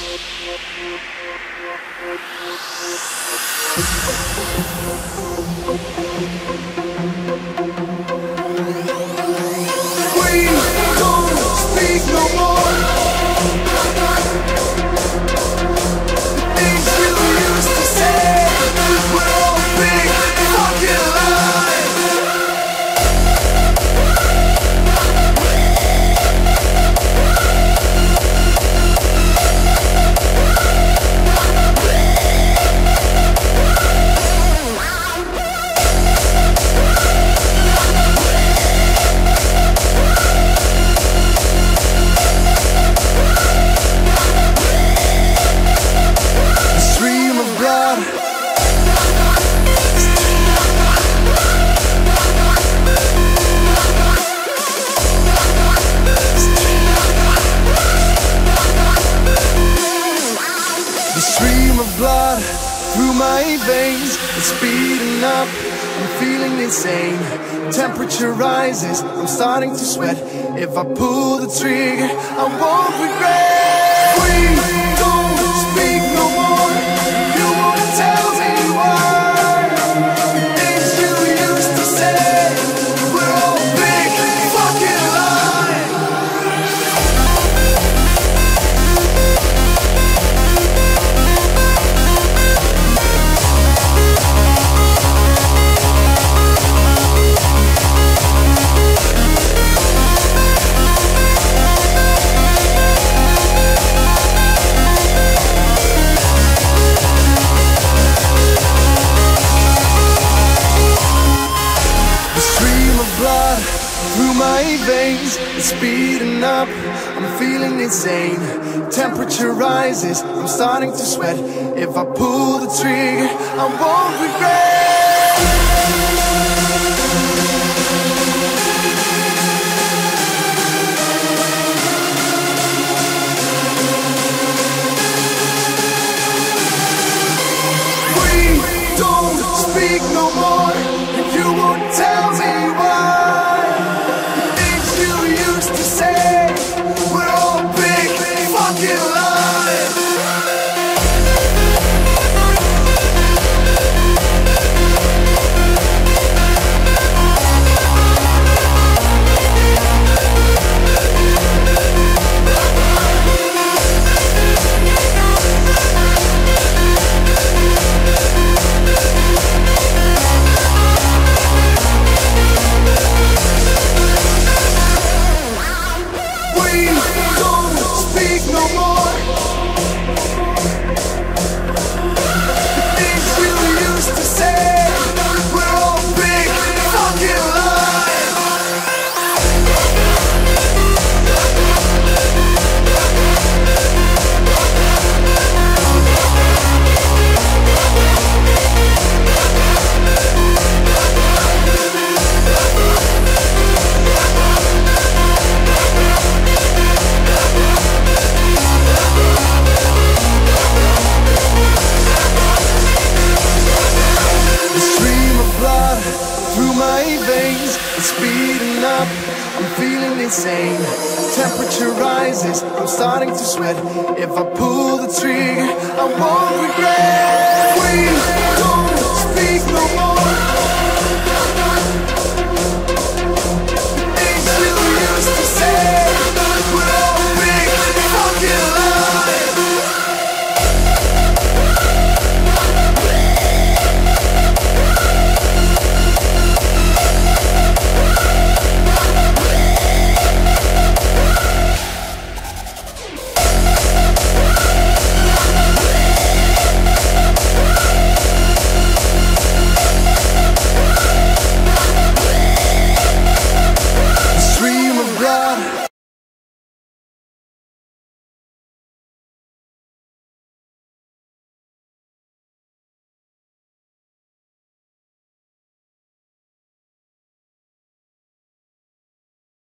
Temperature rises, I'm starting to sweat. If I pull the trigger, I won't regret. We don't speak no more. You won't tell me why. The things you used to say were all big fucking lies. My veins are speeding up, I'm feeling insane. Temperature rises, I'm starting to sweat. If I pull the trigger, I won't regret. We don't speak no more, and you won't tell me why. Insane. Temperature rises, I'm starting to sweat. If I pull the trigger, I won't regret. We